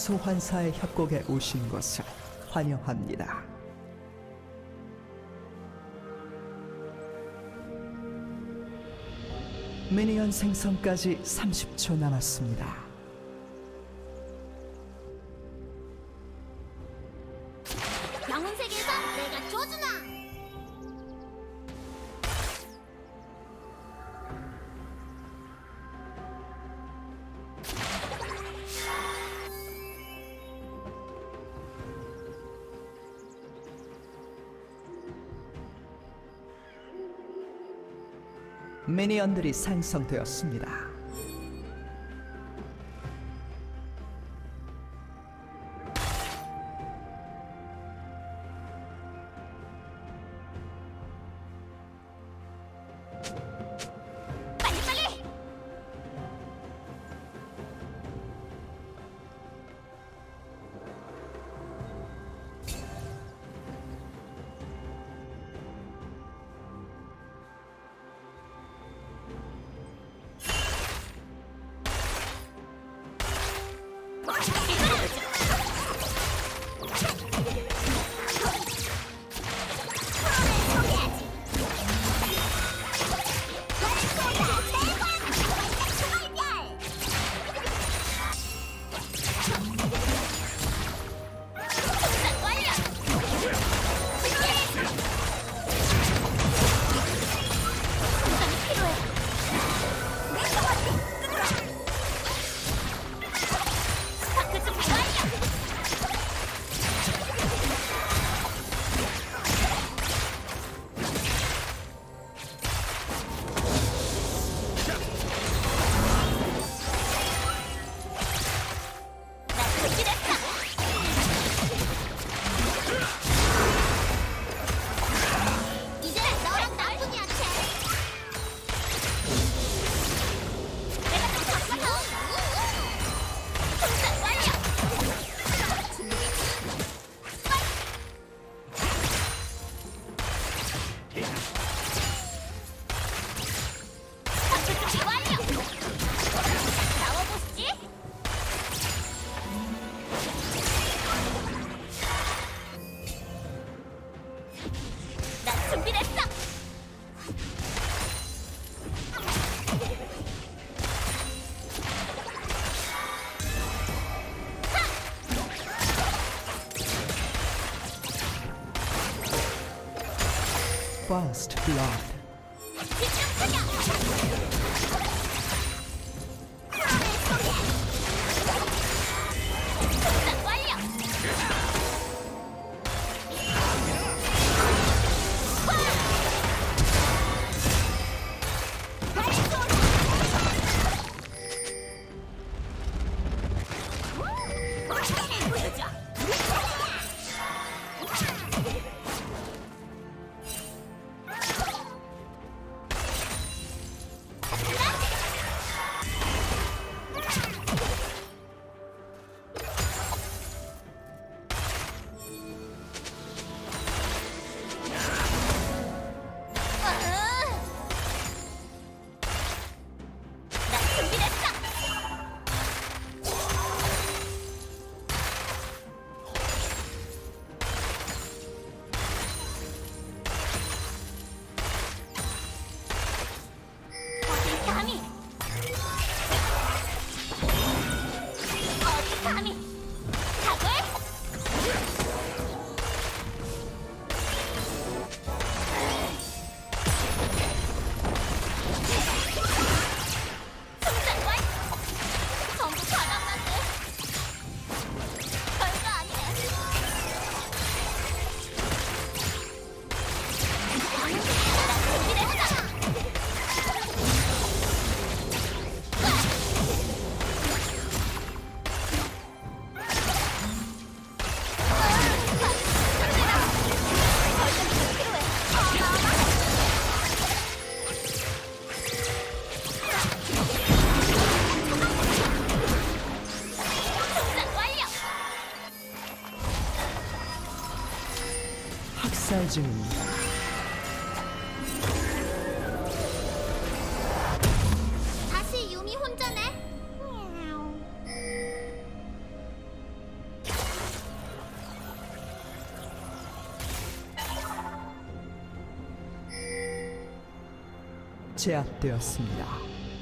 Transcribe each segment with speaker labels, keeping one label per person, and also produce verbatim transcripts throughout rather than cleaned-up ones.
Speaker 1: 소환사의 협곡에 오신 것을 환영합니다. 미니언 생성까지 삼십 초 남았습니다.
Speaker 2: 영혼 세계에서 내가 조준아.
Speaker 1: 미니언들이 생성되었습니다. First blood. 학살 중입니다.
Speaker 2: 다시 유미 혼자네.
Speaker 1: 제압되었습니다.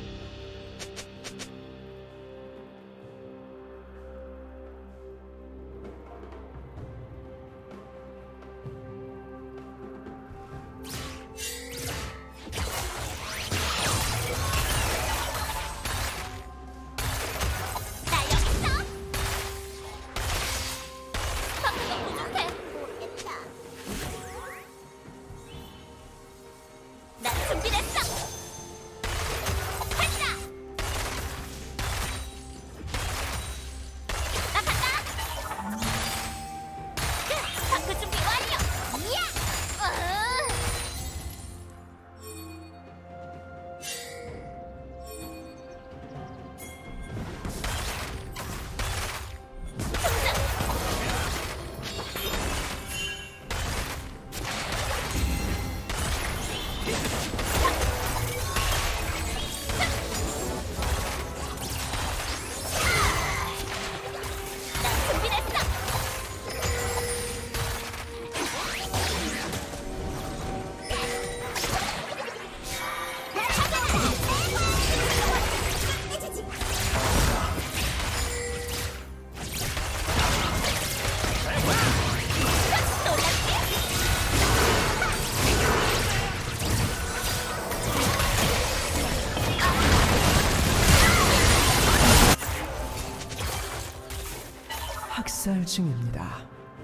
Speaker 1: 학살 중입니다.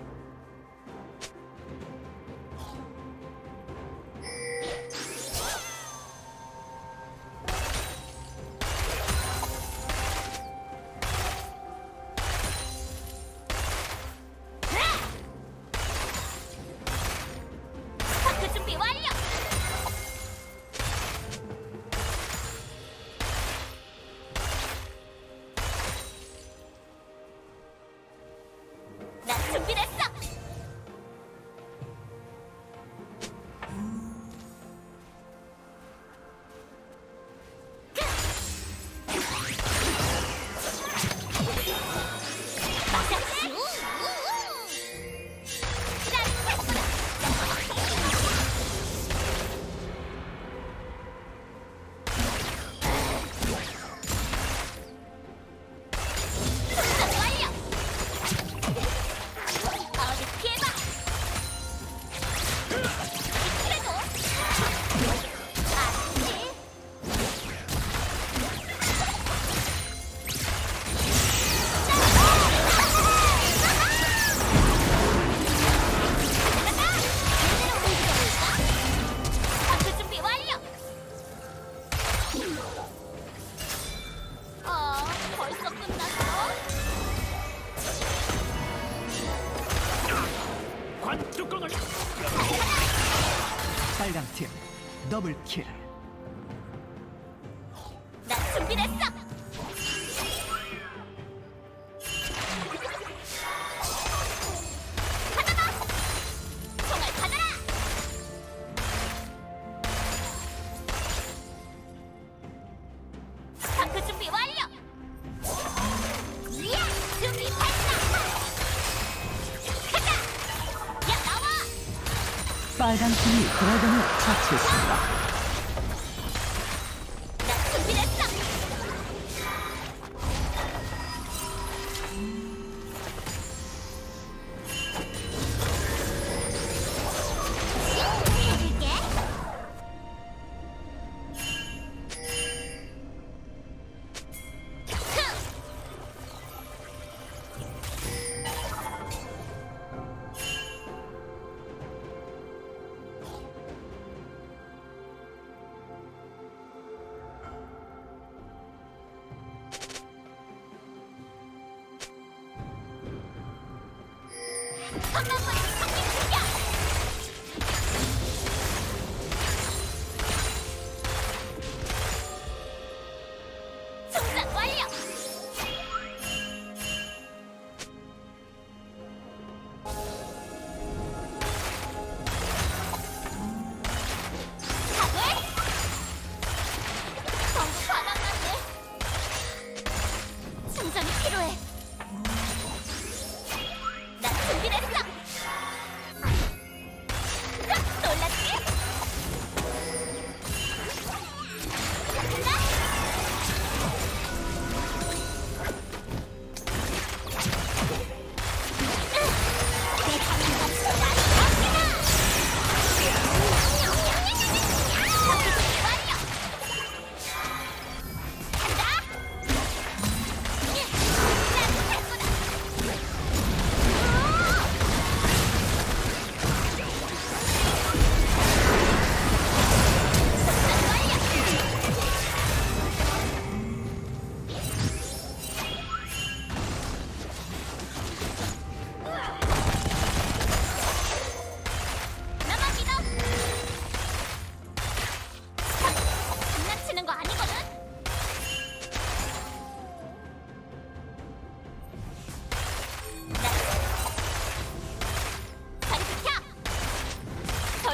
Speaker 2: 파크 준비 완료. 나 준비됐어.
Speaker 1: 빨강팀 더블킬.
Speaker 2: 나 준비됐어. 받아라. 총알 받아라. 파크 준비 완료. 이야, 준비 발사. 가자. 야, 나와.
Speaker 1: 빨강팀이 드래곤을 처치했습니다.
Speaker 2: 나 준비됐어. 해줄게. 한 번만 상기 공격. 충전 완료. 사글. 너무 바닥났네. 충전이 필요해. 나 준비됐어.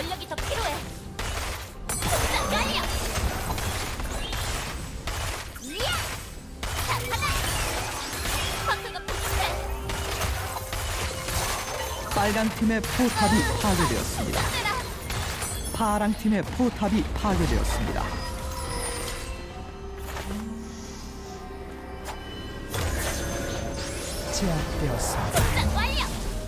Speaker 2: 전력이 더 필요해. 충전 완료. 이야! 자, 하나. 버프가 부족해.
Speaker 1: 빨간 팀의 포탑이 파괴되었습니다.
Speaker 2: 힘내라.
Speaker 1: 파랑 팀의 포탑이 파괴되었습니다. 제압되었습니다.
Speaker 2: 충전 완료.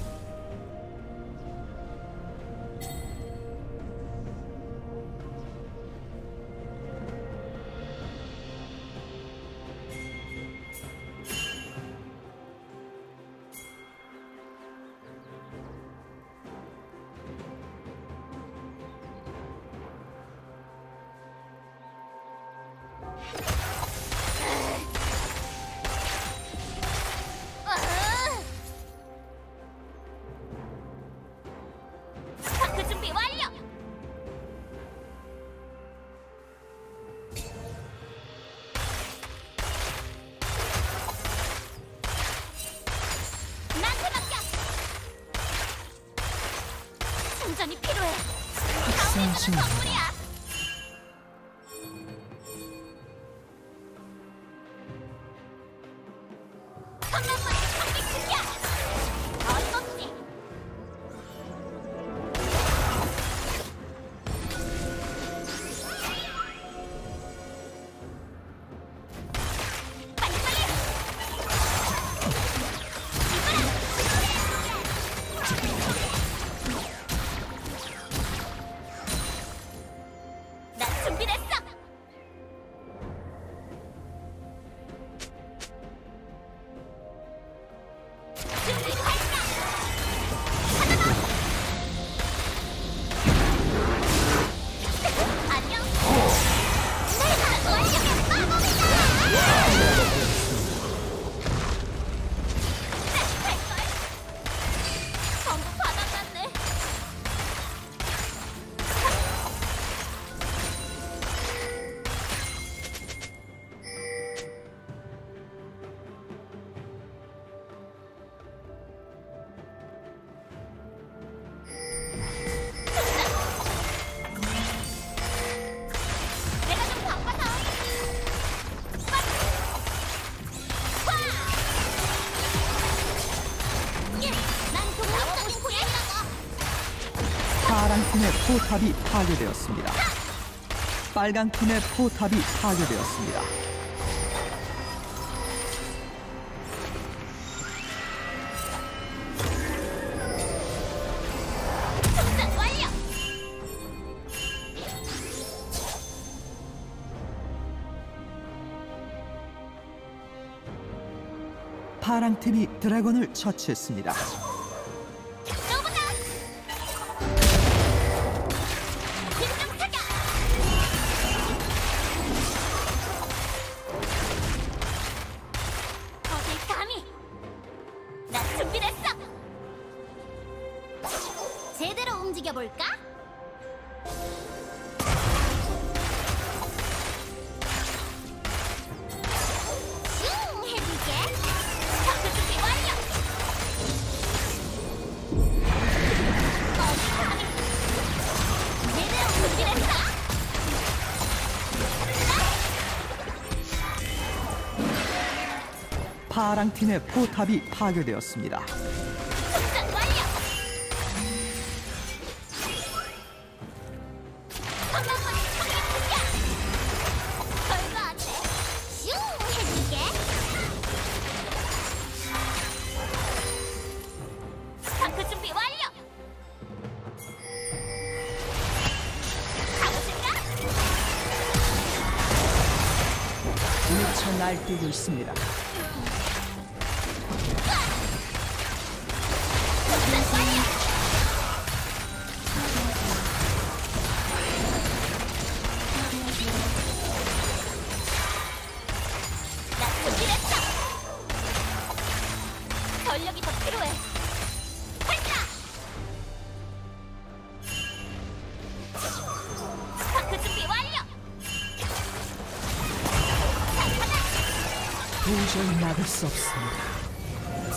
Speaker 2: 스파크 준비 완료. 나한테 맡겨. 충전이 필요해.
Speaker 1: 학생
Speaker 2: 다음에는
Speaker 1: 중
Speaker 2: 선물이야. 한 번만 상기 충격. 어림없지. 빨리 빨리. 난 준비됐어. 준비 완료. 하나. 안녕. 내가 완벽한 마법이다. 할걸. 전부 바닥났네. 내가 좀 바빠서. 난 독립적인 고양이라고.
Speaker 1: 파랑 팀의 포탑이 파괴되었습니다. 빨간 팀의 포탑이 파괴되었습니다.
Speaker 2: 충전 완료.
Speaker 1: 파랑 팀이 드래곤을 처치했습니다.
Speaker 2: 쏘보자. 진정 타격. 어딜 감히. 나 준비됐어. 제대로 움직여볼까? 슝 해줄게. 스파크 준비 완료. 어디 감히. 제대로 준비됐어.
Speaker 1: 파랑 팀의 포탑이 파괴되었습니다.
Speaker 2: 충전 완료. 한 번만 상기 충격. 별거 안 돼. 슝 해줄게. 스파크 준비 완료. 가보실까?
Speaker 1: 미쳐 날뛰고 있습니다.
Speaker 2: 충전 완료. 나 준비됐어. 전력이 더 필요해. 발사. 스파크 준비 완료. 자, 하나.
Speaker 1: 도저히 막을 수 없습니다.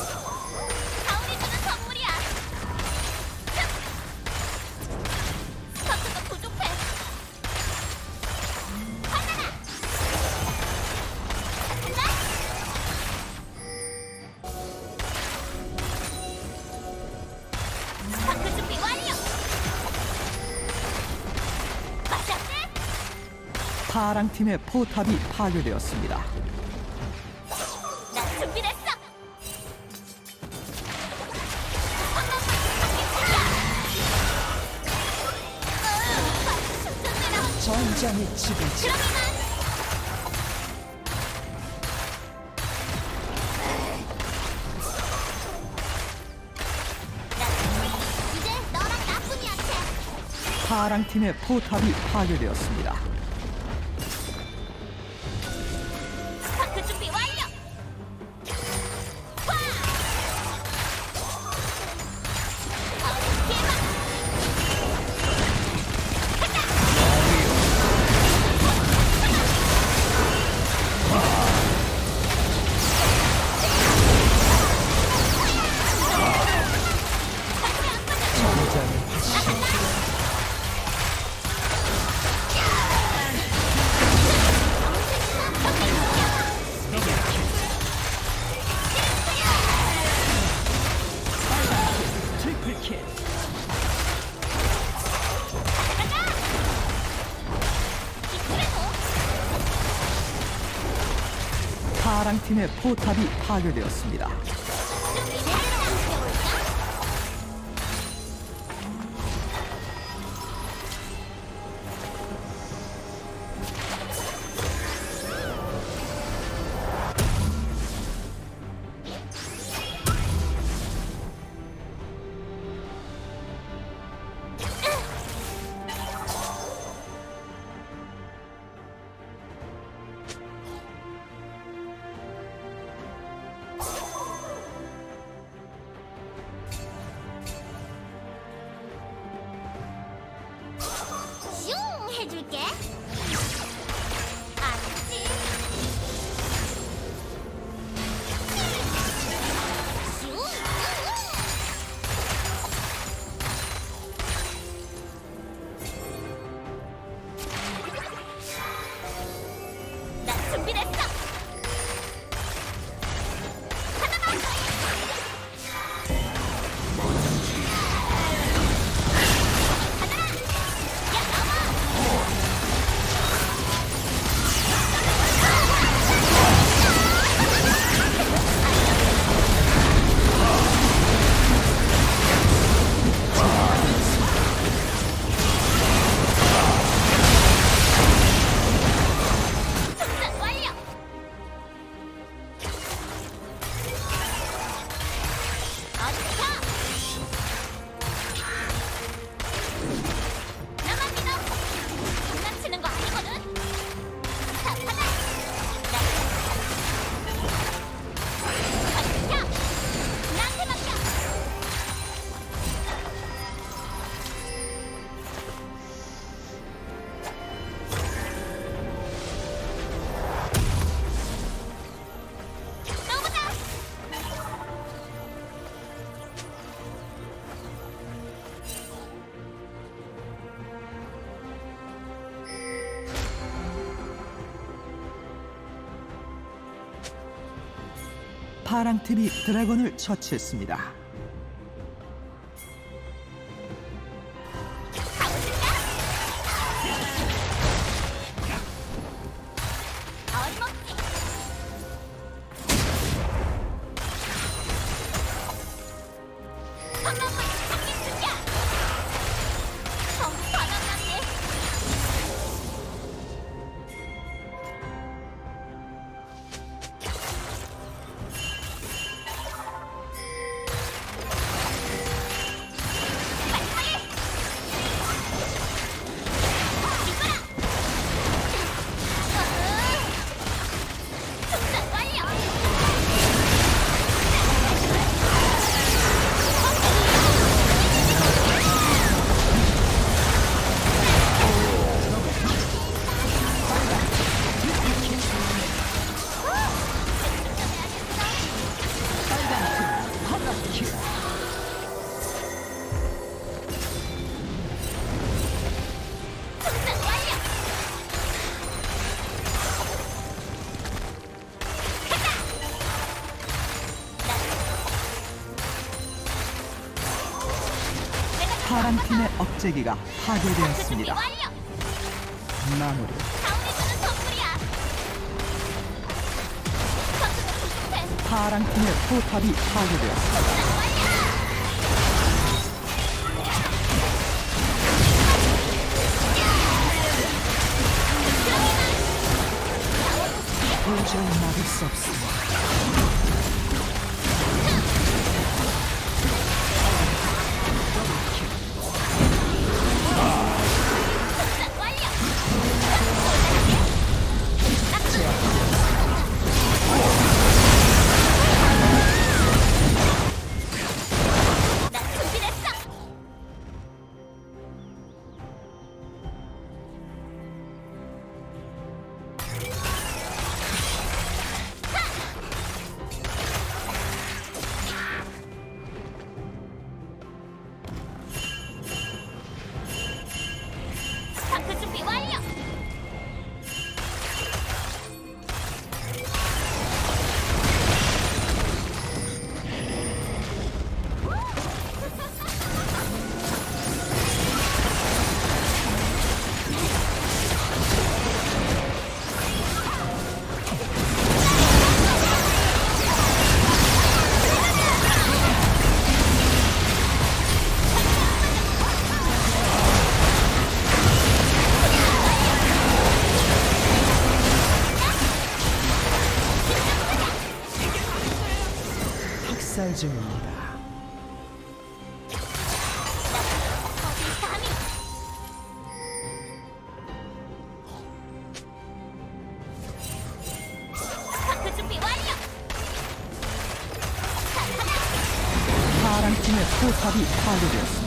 Speaker 2: 다운이 주는 선물이야.
Speaker 1: 파랑 팀의 포탑이 파괴되었습니다.
Speaker 2: 나 준비됐어.
Speaker 1: 전장의 지배자.
Speaker 2: 이제 너랑 나뿐이한테.
Speaker 1: 파랑 팀의 포탑이 파괴되었습니다.
Speaker 2: 스파크 준비 완료. 와! 어디 대박.
Speaker 1: 전장의 화신. 트리플킬. 파랑 팀의 포탑이 파괴되었습니다.
Speaker 2: 슝 해줄게. 알았지? 슝. 나 준비됐어. 하나만 더. 작전 완료. 어디서? 나만 믿어. 장난치는 거 아니거든. 자, 하나. 나. 자, 나한테 맡겨. 떠보자.
Speaker 1: 파랑 팀이 드래곤을 처치했습니다.
Speaker 2: 가보실까? 어림없지. 한번만 잡기 죽여. 너무 바닥났네. 작전 완료. 작전 완료.
Speaker 1: 파랑 팀의 억제기가
Speaker 2: 준비
Speaker 1: 파괴되었습니다.
Speaker 2: 완료.
Speaker 1: 마무리.
Speaker 2: 다운이 주는 선물이야. 서두르 비슷해.
Speaker 1: 파랑팀의 포탑이 파괴되었습니다. 도저히 막을 수 없습니다.
Speaker 2: 난 준비됐어. 스타트 준비 완료.
Speaker 1: 학살 중입니다.
Speaker 2: 어디 감히. 스타트 준비 완료.
Speaker 1: 파랑팀의 포탑이 파괴되었습니다.